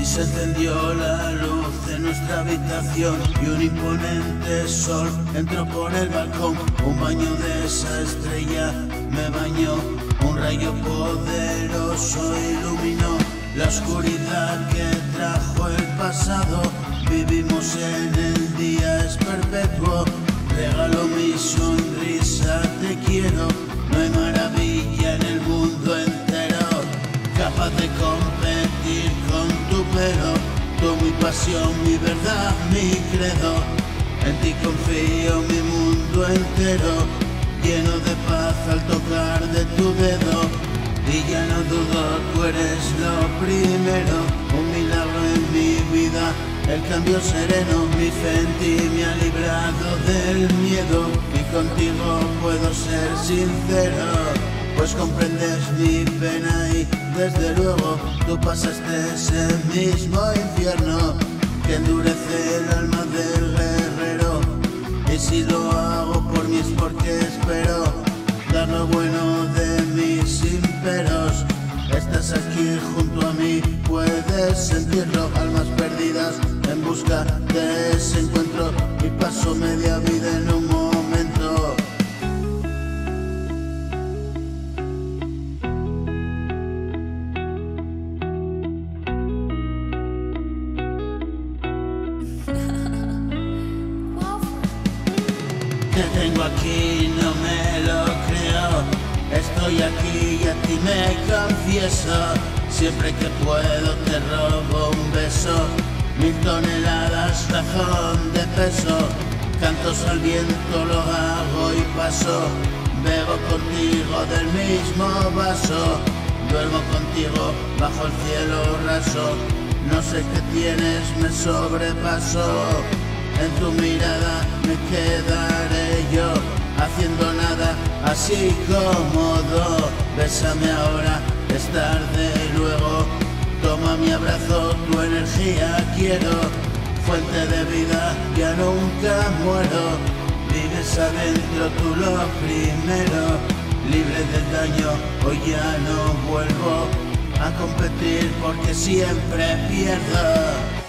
Y se encendió la luz de nuestra habitación y un imponente sol entró por el balcón. Un baño de esa estrella me bañó, un rayo poderoso iluminó la oscuridad que trajo el pasado. Vivimos en el día, es perpetuo, regalo mi sonrisa, te quiero. No hay maravilla en el mundo entero capaz de competir con tu pelo. Tú mi pasión, mi verdad, mi credo. En ti confío mi mundo entero, lleno de paz al tocar de tu dedo. Y ya no dudo, tú eres lo primero, un milagro en mi vida, el cambio sereno. Mi fe en ti me ha librado del miedo y contigo puedo ser sincero, pues comprendes mi pena y desde luego tú pasaste ese mismo infierno que endurece el alma del guerrero. Y si lo hago por mí es porque espero dar lo bueno de mis imperos. Estás aquí junto a mí, puedes sentirlo. Almas perdidas en busca de ese encuentro y paso media vida en un momento. Te tengo aquí, no me lo creo. Estoy aquí y a ti me confieso. Siempre que puedo te robo un beso. 1000 toneladas, cajón de peso. Cantos al viento, lo hago y paso. Bebo contigo del mismo vaso. Duermo contigo bajo el cielo raso. No sé qué tienes, me sobrepaso. En tu mirada me quedaré yo, haciendo nada, así cómodo. Bésame ahora, es tarde luego. Toma mi abrazo, tu energía quiero. Fuente de vida, ya nunca muero. Vives adentro, tú lo primero. Libre del daño, hoy ya no vuelvo a competir porque siempre pierdo.